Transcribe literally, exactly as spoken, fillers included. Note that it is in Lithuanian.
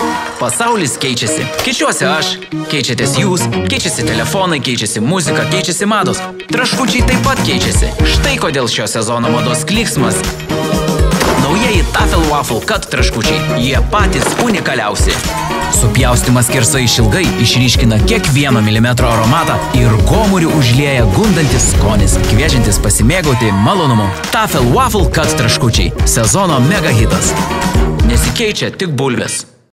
Pasaulis keičiasi. Keičiuosi aš, keičiatės jūs, keičiasi telefonai, keičiasi muzika, keičiasi mados. Traškučiai taip pat keičiasi. Štai kodėl šio sezono mados klyksmas. Naujieji Tafel Waffle Cut traškučiai. Jie patys unikaliausi. Supjaustymas skersai išilgai išryškina kiekvieno milimetro aromatą ir gomurių užlieja gundantis skonis, kviečiantis pasimėgauti malonumu. Tafel Waffle Cut traškučiai. Sezono mega hitas. Nesikeičia tik bulvės.